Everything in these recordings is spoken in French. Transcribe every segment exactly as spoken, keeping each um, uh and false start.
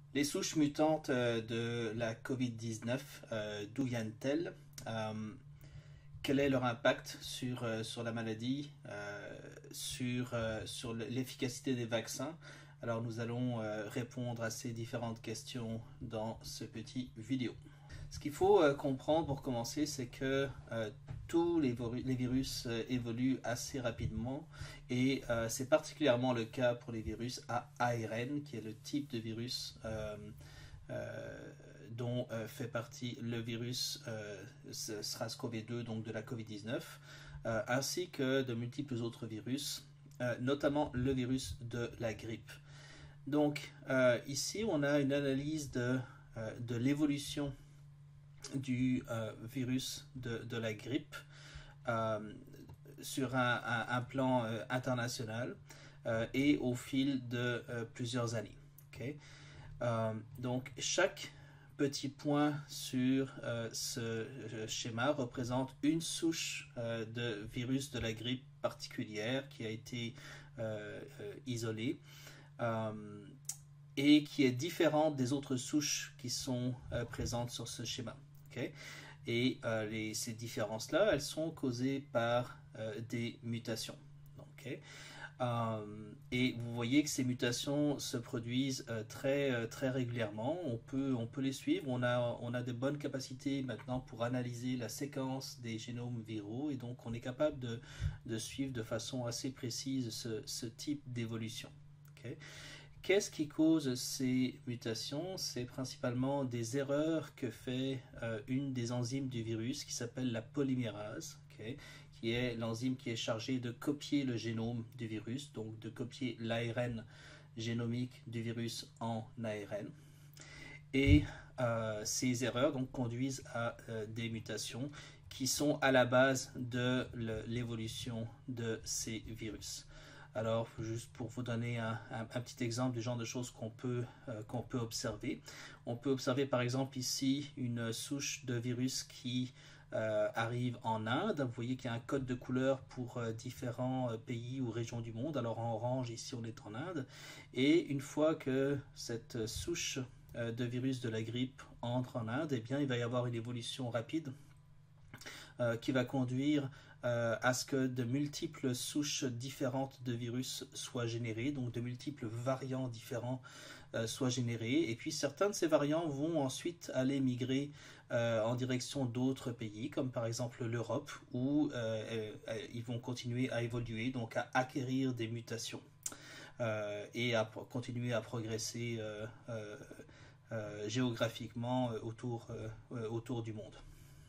Les souches mutantes euh, de la covid dix-neuf, euh, d'où viennent-elles? Euh, Quel est leur impact sur, euh, sur la maladie, euh, sur, euh, sur l'efficacité des vaccins? Alors nous allons euh, répondre à ces différentes questions dans ce petit vidéo. Ce qu'il faut euh, comprendre pour commencer, c'est que euh, tous les, les virus euh, évoluent assez rapidement et euh, c'est particulièrement le cas pour les virus à A R N, qui est le type de virus euh, euh, dont euh, fait partie le virus euh, SARS-CoV deux, donc de la covid dix-neuf, euh, ainsi que de multiples autres virus, euh, notamment le virus de la grippe. Donc euh, ici, on a une analyse de, euh, de l'évolution du euh, virus de, de, la grippe euh, sur un, un, un plan euh, international euh, et au fil de euh, plusieurs années. Okay? Euh, donc chaque petit point sur euh, ce schéma représente une souche euh, de virus de la grippe particulière qui a été euh, euh, isolée euh, et qui est différente des autres souches qui sont euh, présentes sur ce schéma. Okay? Et euh, les, ces différences-là, elles sont causées par euh, des mutations. Okay? Euh, et vous voyez que ces mutations se produisent euh, très, euh, très régulièrement. On peut, on peut les suivre. On a, on a de bonnes capacités maintenant pour analyser la séquence des génomes viraux et donc on est capable de, de suivre de façon assez précise ce, ce type d'évolution. Okay? Qu'est-ce qui cause ces mutations? C'est principalement des erreurs que fait euh, une des enzymes du virus qui s'appelle la polymérase, okay, qui est l'enzyme qui est chargée de copier le génome du virus, donc de copier l'A R N génomique du virus en A R N. Et euh, ces erreurs donc, conduisent à euh, des mutations qui sont à la base de l'évolution de ces virus. Alors, juste pour vous donner un, un, un petit exemple du genre de choses qu'on peut, euh, qu'on peut observer. On peut observer par exemple ici une souche de virus qui euh, arrive en Inde. Vous voyez qu'il y a un code de couleur pour euh, différents euh, pays ou régions du monde. Alors en orange, ici on est en Inde. Et une fois que cette souche euh, de virus de la grippe entre en Inde, eh bien, il va y avoir une évolution rapide euh, qui va conduire Euh, à ce que de multiples souches différentes de virus soient générées, donc de multiples variants différents euh, soient générés, et puis certains de ces variants vont ensuite aller migrer euh, en direction d'autres pays, comme par exemple l'Europe, où euh, euh, ils vont continuer à évoluer, donc à acquérir des mutations, euh, et à continuer à progresser euh, euh, euh, géographiquement autour, euh, autour du monde.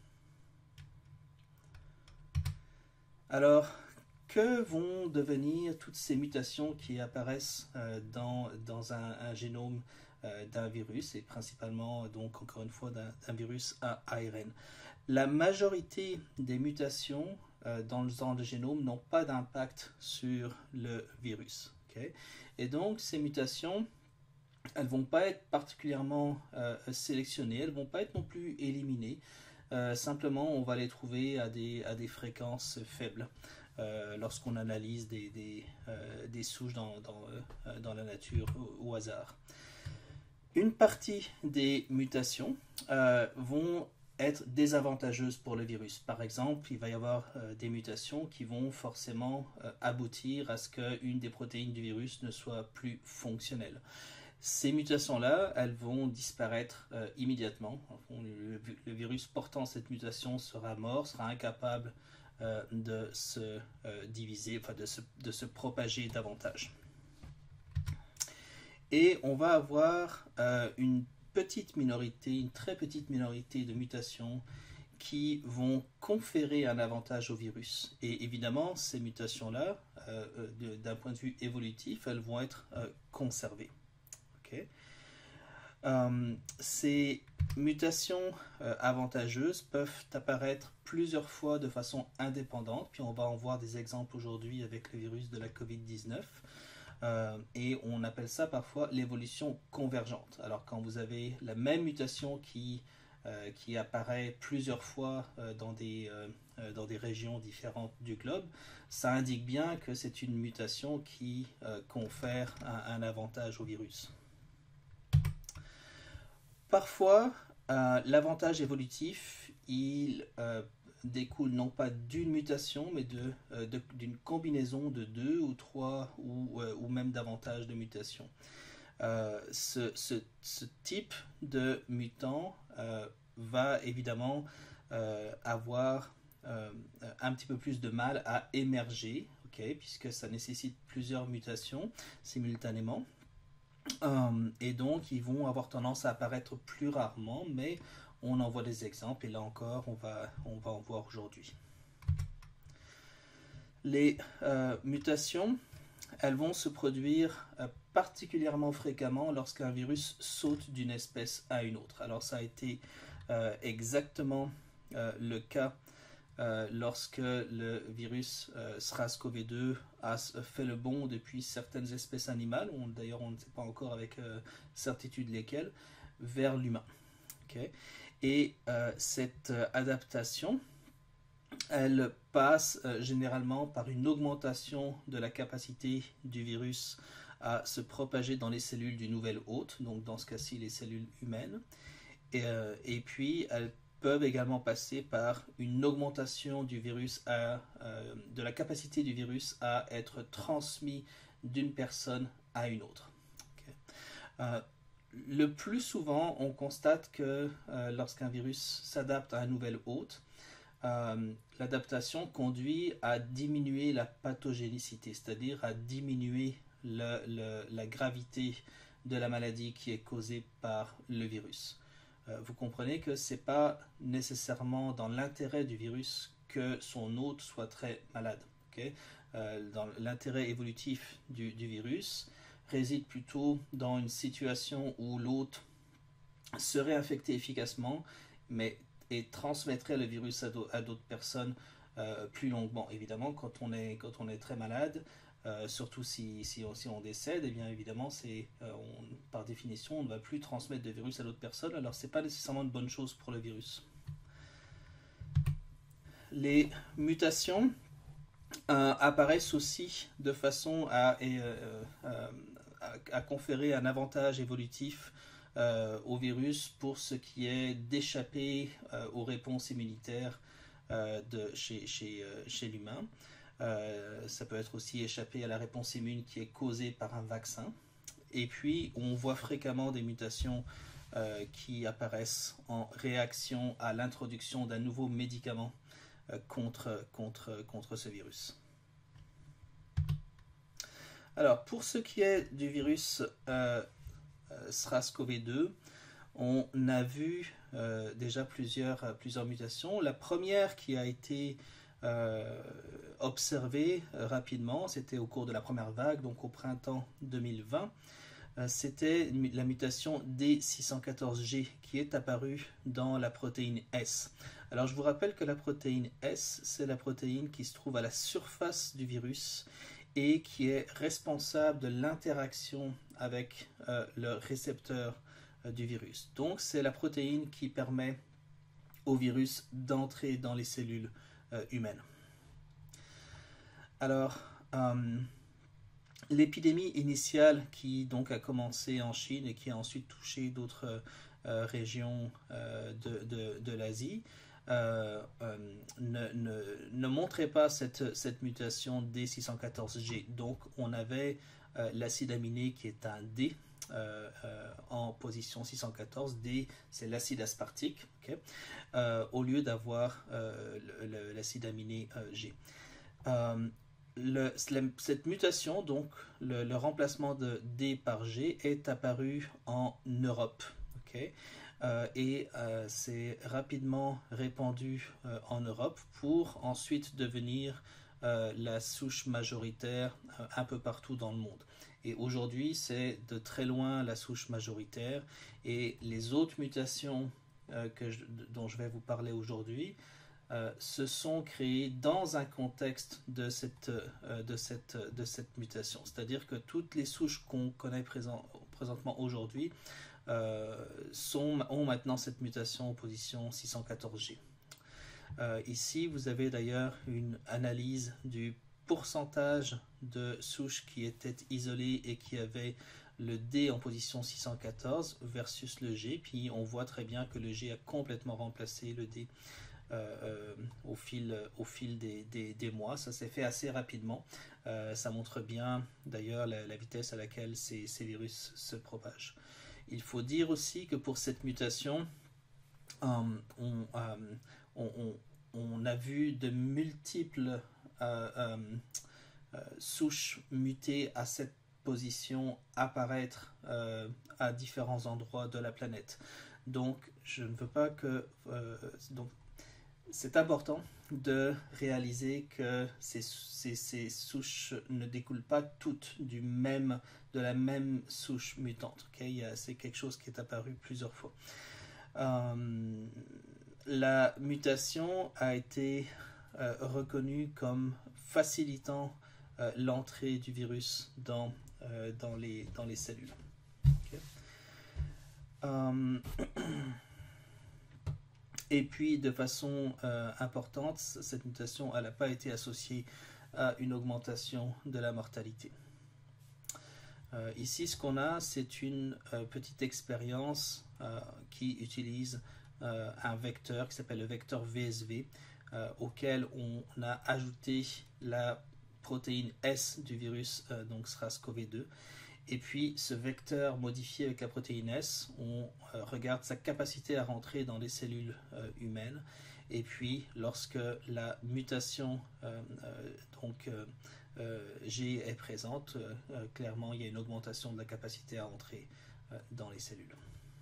Alors, que vont devenir toutes ces mutations qui apparaissent euh, dans, dans un, un génome euh, d'un virus, et principalement, donc, encore une fois, d'un virus à A R N? La majorité des mutations euh, dans, le, dans le génome n'ont pas d'impact sur le virus. Okay? Et donc, ces mutations, elles ne vont pas être particulièrement euh, sélectionnées, elles ne vont pas être non plus éliminées. Euh, simplement, on va les trouver à des, à des fréquences faibles euh, lorsqu'on analyse des, des, euh, des souches dans, dans, euh, dans la nature au, au hasard. Une partie des mutations euh, vont être désavantageuses pour le virus. Par exemple, il va y avoir euh, des mutations qui vont forcément euh, aboutir à ce qu'une des protéines du virus ne soit plus fonctionnelle. Ces mutations-là, elles vont disparaître euh, immédiatement. Le, le virus portant cette mutation sera mort, sera incapable euh, de se euh, diviser, enfin de se, de se propager davantage. Et on va avoir euh, une petite minorité, une très petite minorité de mutations qui vont conférer un avantage au virus. Et évidemment, ces mutations-là, euh, d'un point de vue évolutif, elles vont être euh, conservées. Okay. Euh, ces mutations euh, avantageuses peuvent apparaître plusieurs fois de façon indépendante, puis on va en voir des exemples aujourd'hui avec le virus de la covid dix-neuf, euh, et on appelle ça parfois l'évolution convergente. Alors quand vous avez la même mutation qui, euh, qui apparaît plusieurs fois euh, dans, des, euh, dans des régions différentes du globe, ça indique bien que c'est une mutation qui euh, confère un, un avantage au virus. parfois, euh, l'avantage évolutif, il euh, découle non pas d'une mutation, mais de, euh, de- d'une combinaison de deux ou trois ou, euh, ou même davantage de mutations. Euh, ce, ce- ce type de mutant euh, va évidemment euh, avoir euh, un petit peu plus de mal à émerger, ok, puisque ça nécessite plusieurs mutations simultanément. Euh, et donc, ils vont avoir tendance à apparaître plus rarement, mais on en voit des exemples, et là encore, on va, on va en voir aujourd'hui. Les euh, mutations, elles vont se produire euh, particulièrement fréquemment lorsqu'un virus saute d'une espèce à une autre. Alors, ça a été euh, exactement euh, le cas euh, lorsque le virus euh, SARS-CoV deux a fait le bond depuis certaines espèces animales, d'ailleurs on ne sait pas encore avec euh, certitude lesquelles, vers l'humain. Okay. Et euh, cette euh, adaptation, elle passe euh, généralement par une augmentation de la capacité du virus à se propager dans les cellules du nouvel hôte, donc dans ce cas-ci les cellules humaines. Et, euh, et puis elle peuvent également passer par une augmentation du virus à, euh, de la capacité du virus à être transmis d'une personne à une autre. Okay. Euh, le plus souvent, on constate que euh, lorsqu'un virus s'adapte à un nouvel hôte, euh, l'adaptation conduit à diminuer la pathogénicité, c'est-à-dire à diminuer le, le, la gravité de la maladie qui est causée par le virus. Vous comprenez que ce n'est pas nécessairement dans l'intérêt du virus que son hôte soit très malade. Okay. Euh, dans l'intérêt évolutif du, du virus réside plutôt dans une situation où l'hôte serait infecté efficacement, mais et transmettrait le virus à d'autres personnes euh, plus longuement. Évidemment, quand on est, quand on est très malade, Euh, surtout si, si, on, si on décède, et eh bien évidemment, c'est, euh, on, par définition, on ne va plus transmettre de virus à d'autres personnes, alors ce n'est pas nécessairement une bonne chose pour le virus. Les mutations euh, apparaissent aussi de façon à, euh, euh, à, à conférer un avantage évolutif euh, au virus pour ce qui est d'échapper euh, aux réponses immunitaires euh, de, chez, chez, euh, chez l'humain. Euh, ça peut être aussi échapper à la réponse immune qui est causée par un vaccin. Et puis, on voit fréquemment des mutations euh, qui apparaissent en réaction à l'introduction d'un nouveau médicament euh, contre, contre, contre ce virus. Alors, pour ce qui est du virus euh, SARS-CoV deux, on a vu euh, déjà plusieurs, plusieurs mutations. La première qui a été Euh, observé euh, rapidement, c'était au cours de la première vague, donc au printemps deux mille vingt, euh, c'était la mutation D six cent quatorze G qui est apparue dans la protéine S. Alors je vous rappelle que la protéine S, c'est la protéine qui se trouve à la surface du virus et qui est responsable de l'interaction avec euh, le récepteur euh, du virus. Donc c'est la protéine qui permet au virus d'entrer dans les cellules Euh, humaine. Alors, euh, l'épidémie initiale qui donc a commencé en Chine et qui a ensuite touché d'autres euh, régions euh, de, de, de l'Asie euh, euh, ne, ne, ne montrait pas cette, cette mutation D six cent quatorze G. Donc, on avait euh, l'acide aminé qui est un D. Euh, euh, en position six cent quatorze, D c'est l'acide aspartique, okay, euh, au lieu d'avoir euh, l'acide aminé euh, G. Euh, le, cette mutation, donc le, le remplacement de D par G, est apparu en Europe, okay, euh, et euh, c'est rapidement répandu euh, en Europe pour ensuite devenir euh, la souche majoritaire euh, un peu partout dans le monde. Et aujourd'hui, c'est de très loin la souche majoritaire. Et les autres mutations euh, que je, dont je vais vous parler aujourd'hui euh, se sont créées dans un contexte de cette, euh, de cette, de cette mutation. C'est-à-dire que toutes les souches qu'on connaît présent, présentement aujourd'hui euh, sont, ont maintenant cette mutation en position six cent quatorze G. Euh, ici, vous avez d'ailleurs une analyse du pourcentage de souches qui étaient isolées et qui avaient le D en position six cent quatorze versus le G, puis on voit très bien que le G a complètement remplacé le D euh, euh, au fil, au fil des, des, des mois. Ça s'est fait assez rapidement. Euh, ça montre bien d'ailleurs la, la vitesse à laquelle ces, ces virus se propagent. Il faut dire aussi que pour cette mutation, um, on, um, on, on, on a vu de multiples euh, um, euh, souches mutées à cette position apparaître euh, à différents endroits de la planète. Donc, je ne veux pas que... Euh, donc, c'est important de réaliser que ces, ces, ces souches ne découlent pas toutes du même, de la même souche mutante. Okay? C'est quelque chose qui est apparu plusieurs fois. Euh, la mutation a été euh, reconnue comme facilitant euh, l'entrée du virus dans, euh, dans, les, dans les cellules. Okay. Euh, et puis, de façon euh, importante, cette mutation n'a pas été associée à une augmentation de la mortalité. Euh, ici, ce qu'on a, c'est une euh, petite expérience euh, qui utilise euh, un vecteur qui s'appelle le vecteur V S V, euh, auquel on a ajouté la protéine S du virus, euh, donc SRAS-C o V deux. Et puis, ce vecteur modifié avec la protéine S, on euh, regarde sa capacité à rentrer dans les cellules euh, humaines. Et puis, lorsque la mutation euh, euh, donc, euh, euh, G est présente, euh, clairement, il y a une augmentation de la capacité à entrer euh, dans les cellules.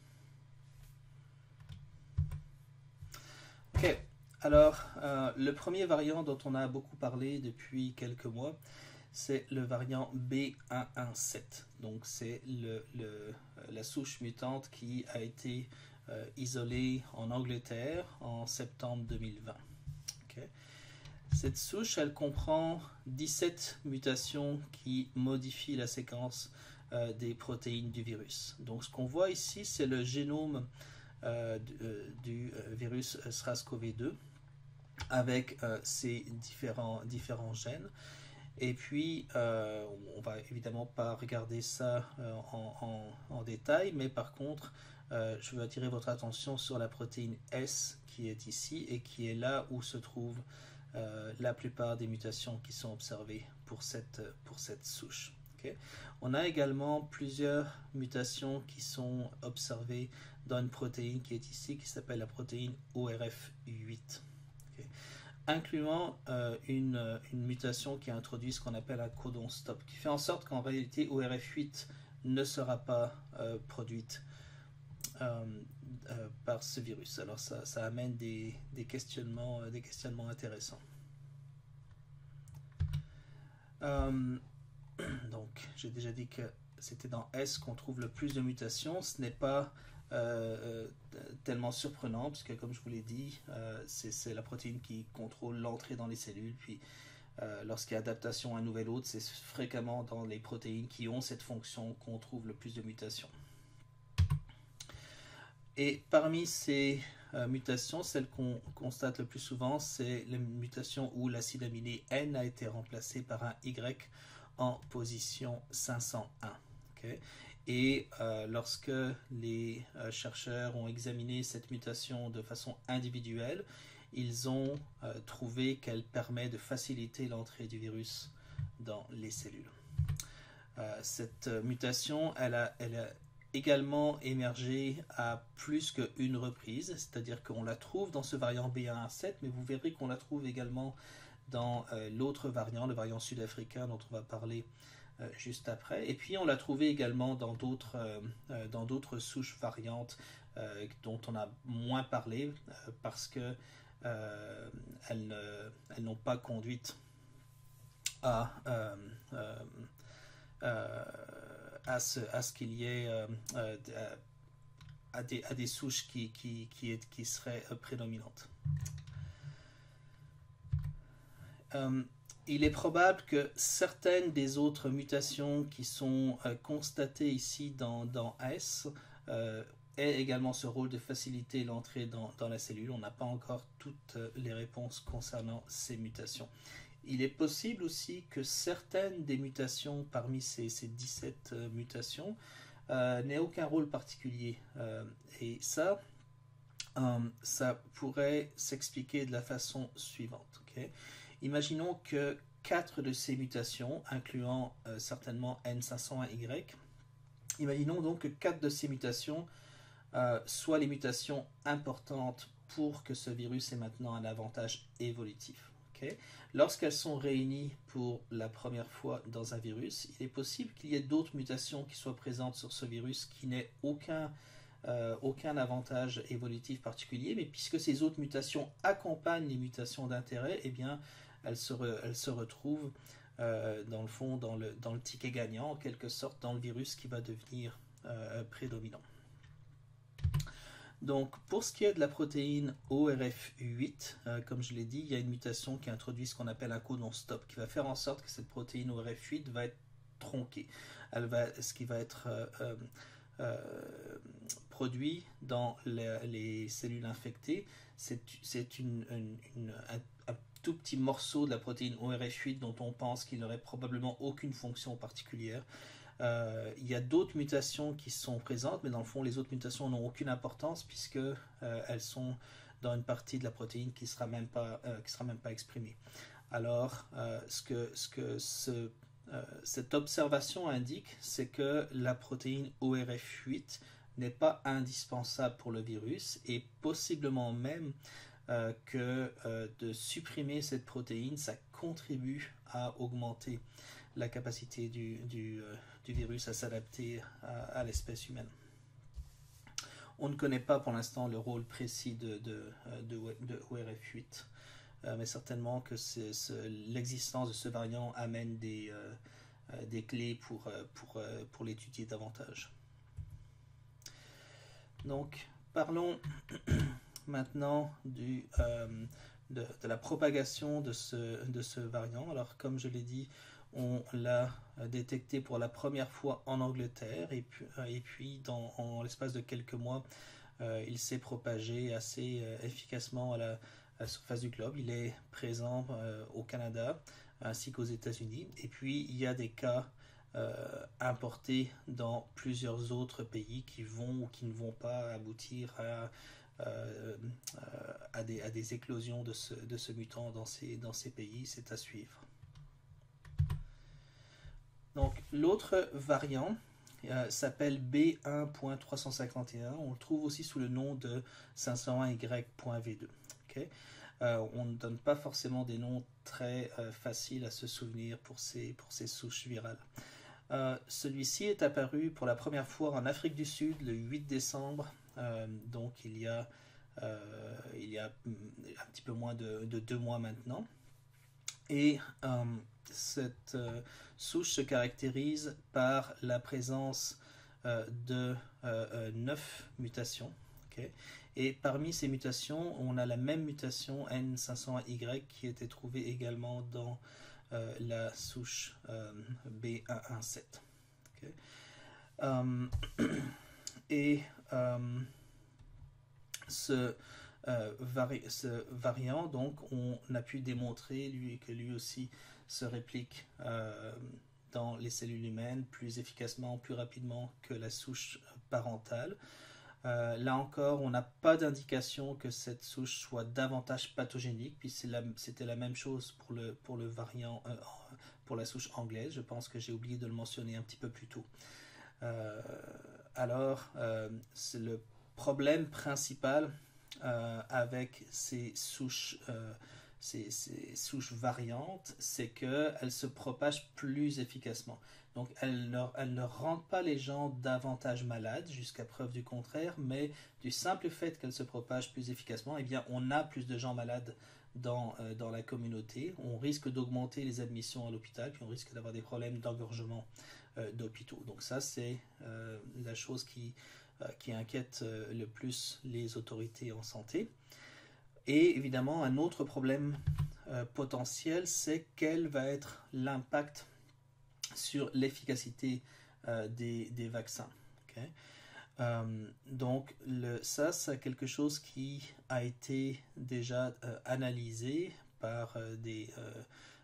Ok, alors, euh, le premier variant dont on a beaucoup parlé depuis quelques mois, c'est le variant B un un sept. Donc, c'est le, le, la souche mutante qui a été euh, isolée en Angleterre en septembre deux mille vingt. Okay. Cette souche, elle comprend dix-sept mutations qui modifient la séquence euh, des protéines du virus. Donc, ce qu'on voit ici, c'est le génome euh, du, euh, du virus SRAS-C o V deux avec euh, ses différents, différents gènes. Et puis, euh, on va évidemment pas regarder ça euh, en, en, en détail, mais par contre, euh, je veux attirer votre attention sur la protéine S qui est ici et qui est là où se trouvent euh, la plupart des mutations qui sont observées pour cette, pour cette souche. Okay. On a également plusieurs mutations qui sont observées dans une protéine qui est ici, qui s'appelle la protéine O R F huit. Okay. Incluant euh, une, une mutation qui a introduit ce qu'on appelle un codon stop, qui fait en sorte qu'en réalité O R F huit ne sera pas euh, produite euh, euh, par ce virus. Alors ça, ça amène des, des, questionnements, des questionnements intéressants. Euh, donc j'ai déjà dit que c'était dans S qu'on trouve le plus de mutations. Ce n'est pas Euh, euh, tellement surprenant, puisque comme je vous l'ai dit, euh, c'est la protéine qui contrôle l'entrée dans les cellules, puis euh, lorsqu'il y a adaptation à un nouvel hôte, c'est fréquemment dans les protéines qui ont cette fonction qu'on trouve le plus de mutations. Et parmi ces euh, mutations, celle qu'on constate le plus souvent, c'est la mutation où l'acide aminé N a été remplacé par un Y en position cinq cent un. Okay. Et euh, lorsque les euh, chercheurs ont examiné cette mutation de façon individuelle, ils ont euh, trouvé qu'elle permet de faciliter l'entrée du virus dans les cellules. Euh, cette mutation, elle a, elle a également émergé à plus qu'une reprise, c'est-à-dire qu'on la trouve dans ce variant B un un sept, mais vous verrez qu'on la trouve également dans euh, l'autre variant, le variant sud-africain dont on va parler Euh, juste après. Et puis on l'a trouvé également dans d'autres euh, dans d'autres souches variantes euh, dont on a moins parlé euh, parce que euh, elles, ne, elles n'ont pas conduit à euh, euh, euh, à ce, à ce qu'il y ait euh, euh, à, des, à des souches qui, qui, qui, est, qui seraient euh, prédominantes. Euh, Il est probable que certaines des autres mutations qui sont euh, constatées ici dans, dans S euh, aient également ce rôle de faciliter l'entrée dans, dans la cellule. On n'a pas encore toutes les réponses concernant ces mutations. Il est possible aussi que certaines des mutations parmi ces, ces dix-sept euh, mutations euh, n'aient aucun rôle particulier. Euh, et ça, euh, ça pourrait s'expliquer de la façon suivante. Okay? Imaginons que quatre de ces mutations, incluant euh, certainement N cinq cent un Y, imaginons donc que quatre de ces mutations euh, soient les mutations importantes pour que ce virus ait maintenant un avantage évolutif. Okay? Lorsqu'elles sont réunies pour la première fois dans un virus, il est possible qu'il y ait d'autres mutations qui soient présentes sur ce virus qui n'aient aucun, euh, aucun avantage évolutif particulier, mais puisque ces autres mutations accompagnent les mutations d'intérêt, eh bien, elles se, re, elles se retrouvent euh, dans le fond dans le, dans le ticket gagnant, en quelque sorte, dans le virus qui va devenir euh, prédominant. Donc, pour ce qui est de la protéine O R F huit, euh, comme je l'ai dit, il y a une mutation qui introduit ce qu'on appelle un codon stop, qui va faire en sorte que cette protéine O R F huit va être tronquée. Elle va, ce qui va être euh, euh, euh, produit dans les, les cellules infectées, c'est une, une, une, un, un tout petit morceau de la protéine O R F huit dont on pense qu'il n'aurait probablement aucune fonction particulière. Euh, il y a d'autres mutations qui sont présentes, mais dans le fond, les autres mutations n'ont aucune importance puisque euh, elles sont dans une partie de la protéine qui ne sera même pas, euh, qui sera même pas exprimée. Alors, euh, ce que, ce que ce, euh, cette observation indique, c'est que la protéine O R F huit n'est pas indispensable pour le virus et possiblement même euh, que euh, de supprimer cette protéine, ça contribue à augmenter la capacité du, du, euh, du virus à s'adapter à, à l'espèce humaine. On ne connaît pas pour l'instant le rôle précis de, de, de, de O R F huit, euh, mais certainement que l'existence de ce variant amène des, euh, des clés pour, pour, pour l'étudier davantage. Donc, parlons maintenant du, euh, de, de la propagation de ce, de ce variant. Alors, comme je l'ai dit, on l'a détecté pour la première fois en Angleterre et puis, et puis dans, en l'espace de quelques mois, euh, il s'est propagé assez euh, efficacement à la, à la surface du globe. Il est présent euh, au Canada ainsi qu'aux États-Unis. Et puis, il y a des cas euh, importés dans plusieurs autres pays qui vont ou qui ne vont pas aboutir à, euh, à, des, à des éclosions de ce, de ce mutant dans ces, dans ces pays. C'est à suivre. Donc, l'autre variant euh, s'appelle B un point trois cent cinquante et un. On le trouve aussi sous le nom de cinq cent un Y point V deux. Okay? Euh, on ne donne pas forcément des noms très euh, faciles à se souvenir pour ces, pour ces souches virales. Euh, Celui-ci est apparu pour la première fois en Afrique du Sud le huit décembre, euh, donc il y a, euh, il y a un petit peu moins de, de deux mois maintenant. Et euh, cette euh, souche se caractérise par la présence euh, de euh, neuf mutations. Okay? Et parmi ces mutations, on a la même mutation N cinq cent un Y qui a été trouvée également dans euh, la souche euh, B un un sept. Okay? Euh, et euh, ce Euh, vari ce variant, donc, on a pu démontrer lui, que lui aussi se réplique euh, dans les cellules humaines plus efficacement, plus rapidement que la souche parentale. Euh, là encore, on n'a pas d'indication que cette souche soit davantage pathogénique, puis c'était la, la même chose pour le, pour le variant, euh, pour la souche anglaise. Je pense que j'ai oublié de le mentionner un petit peu plus tôt. Euh, alors, euh, c'est le problème principal Euh, avec ces souches, euh, ces, ces souches variantes, c'est qu'elles se propagent plus efficacement. Donc elles ne, elles ne rendent pas les gens davantage malades, jusqu'à preuve du contraire, mais du simple fait qu'elles se propagent plus efficacement, eh bien on a plus de gens malades dans, euh, dans la communauté, on risque d'augmenter les admissions à l'hôpital, puis on risque d'avoir des problèmes d'engorgement euh, d'hôpitaux. Donc ça, c'est euh, la chose qui... qui inquiète le plus les autorités en santé. Et évidemment, un autre problème euh, potentiel, c'est quel va être l'impact sur l'efficacité euh, des, des vaccins. Okay? Euh, donc le, ça, c'est quelque chose qui a été déjà euh, analysé par euh, des, euh,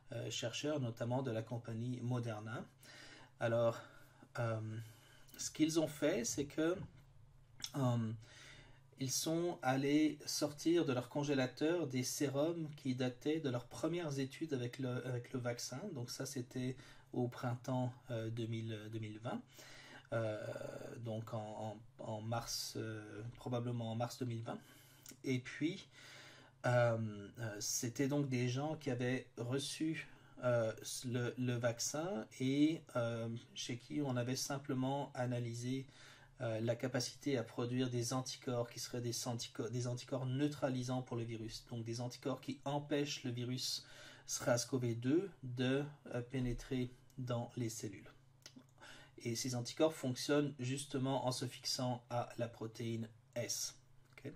euh, chercheurs, notamment de la compagnie Moderna. Alors, euh, ce qu'ils ont fait, c'est que euh, ils sont allés sortir de leur congélateur des sérums qui dataient de leurs premières études avec le, avec le vaccin. Donc ça, c'était au printemps euh, deux mille, deux mille vingt. Euh, donc en, en, en mars, euh, probablement en mars deux mille vingt. Et puis, euh, euh, c'était donc des gens qui avaient reçu euh, le, le vaccin et euh, chez qui on avait simplement analysé euh, la capacité à produire des anticorps qui seraient des anticorps, des anticorps neutralisants pour le virus. Donc des anticorps qui empêchent le virus SRAS-C o V deux de euh, pénétrer dans les cellules. Et ces anticorps fonctionnent justement en se fixant à la protéine S. Okay.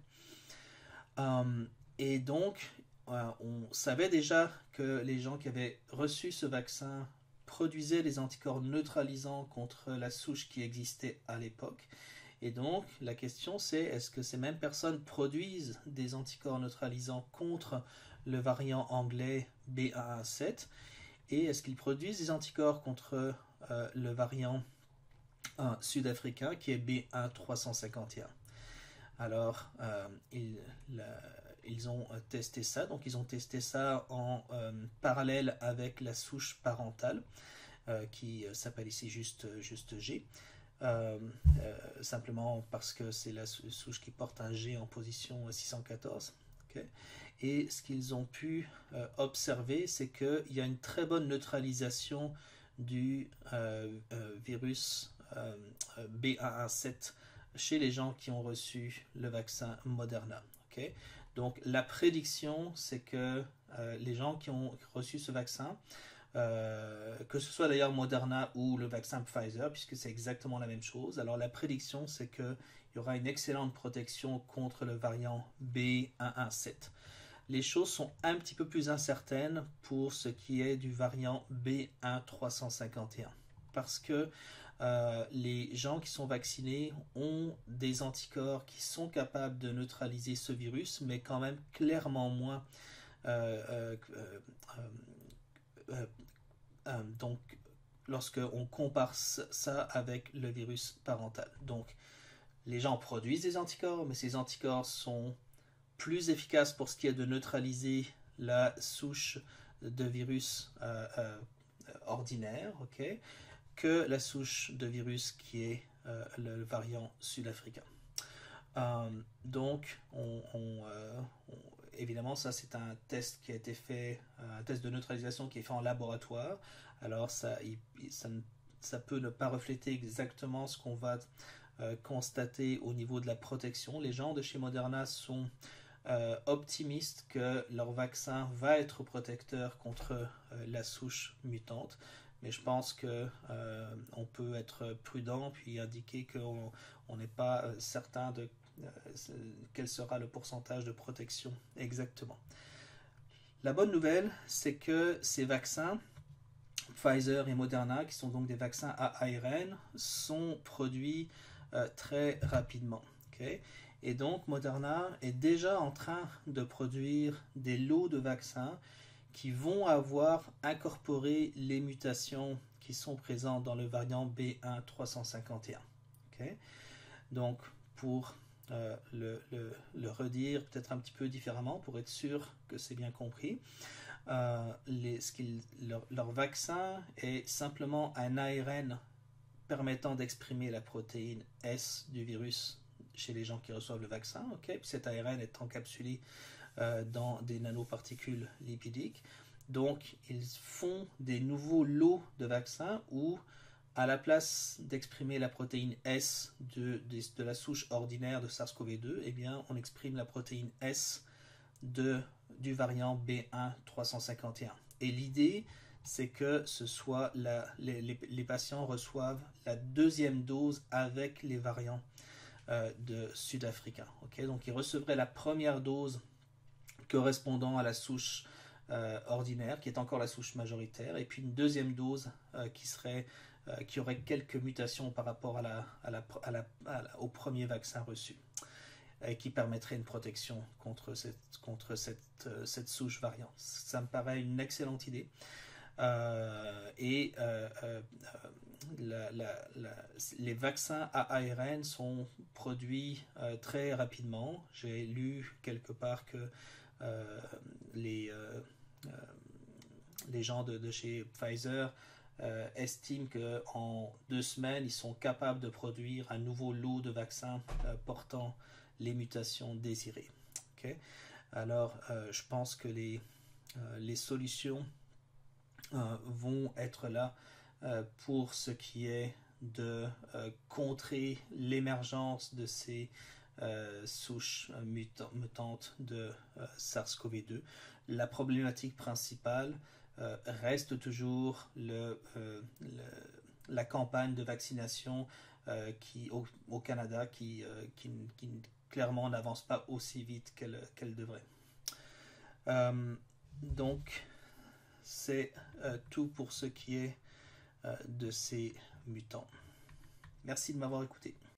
Um, et donc, euh, on savait déjà que les gens qui avaient reçu ce vaccin produisaient des anticorps neutralisants contre la souche qui existait à l'époque. Et donc, la question c'est, est-ce que ces mêmes personnes produisent des anticorps neutralisants contre le variant anglais B un un sept? Et est-ce qu'ils produisent des anticorps contre euh, le variant euh, sud-africain qui est B un trois cent cinquante et un? Alors, euh, ils, la, ils ont testé ça. Donc, ils ont testé ça en euh, parallèle avec la souche parentale, euh, qui s'appelle ici juste, juste G. Euh, euh, simplement parce que c'est la souche qui porte un G en position six cent quatorze. Okay. Et ce qu'ils ont pu euh, observer, c'est qu'il y a une très bonne neutralisation du euh, euh, virus euh, B un un sept chez les gens qui ont reçu le vaccin Moderna. Okay. Donc la prédiction, c'est que euh, les gens qui ont reçu ce vaccin, euh, que ce soit d'ailleurs Moderna ou le vaccin Pfizer, puisque c'est exactement la même chose, alors la prédiction, c'est qu'il y aura une excellente protection contre le variant B un un sept. Les choses sont un petit peu plus incertaines pour ce qui est du variant B un trois cent cinquante et un, parce que euh, les gens qui sont vaccinés ont des anticorps qui sont capables de neutraliser ce virus, mais quand même clairement moins euh, euh, euh, euh, euh, donc lorsque on compare ça avec le virus parental. Donc les gens produisent des anticorps, mais ces anticorps sont plus efficaces pour ce qui est de neutraliser la souche de virus euh, euh, ordinaire, ok, que la souche de virus qui est euh, le variant sud-africain. Euh, donc, on, on, euh, on, évidemment, ça c'est un test qui a été fait, un test de neutralisation qui est fait en laboratoire. Alors, ça, il, ça, ça peut ne pas refléter exactement ce qu'on va euh, constater au niveau de la protection. Les gens de chez Moderna sont euh, optimistes que leur vaccin va être protecteur contre euh, la souche mutante. Mais je pense qu'on euh, peut être prudent puis indiquer qu'on n'est pas euh, certain de euh, quel sera le pourcentage de protection exactement. La bonne nouvelle, c'est que ces vaccins, Pfizer et Moderna, qui sont donc des vaccins à A R N, sont produits euh, très rapidement. Okay? Et donc Moderna est déjà en train de produire des lots de vaccins qui vont avoir incorporé les mutations qui sont présentes dans le variant B un trois cent cinquante et un. Okay? Donc, pour euh, le, le, le redire peut-être un petit peu différemment, pour être sûr que c'est bien compris, euh, les, ce leur, leur vaccin est simplement un A R N permettant d'exprimer la protéine S du virus chez les gens qui reçoivent le vaccin. Okay? Puis cet A R N est encapsulé dans des nanoparticules lipidiques. Donc, ils font des nouveaux lots de vaccins où, à la place d'exprimer la protéine S de, de, de la souche ordinaire de SARS-C o V deux, eh bien, on exprime la protéine S de, du variant B un trois cent cinquante et un. Et l'idée, c'est que ce soit la, les, les, les patients reçoivent la deuxième dose avec les variants euh, de sud-africains. Okay? Donc, ils recevraient la première dose correspondant à la souche euh, ordinaire, qui est encore la souche majoritaire, et puis une deuxième dose euh, qui serait, euh, qui aurait quelques mutations par rapport à la, à la, à la, à la, au premier vaccin reçu. et qui permettrait une protection contre cette, contre cette, euh, cette souche variante. Ça me paraît une excellente idée. Euh, et euh, euh, la, la, la, les vaccins à A R N sont produits euh, très rapidement. J'ai lu quelque part que euh, les, euh, euh, les gens de, de chez Pfizer euh, estiment qu'en deux semaines, ils sont capables de produire un nouveau lot de vaccins euh, portant les mutations désirées. Okay? Alors, euh, je pense que les, euh, les solutions euh, vont être là euh, pour ce qui est de euh, contrer l'émergence de ces euh, souches muta- mutantes de euh, SARS-CoV deux. La problématique principale euh, reste toujours le, euh, le, la campagne de vaccination euh, qui, au, au Canada qui, euh, qui, qui clairement n'avance pas aussi vite qu'elle qu'elle devrait. Euh, donc, c'est euh, tout pour ce qui est euh, de ces mutants. Merci de m'avoir écouté.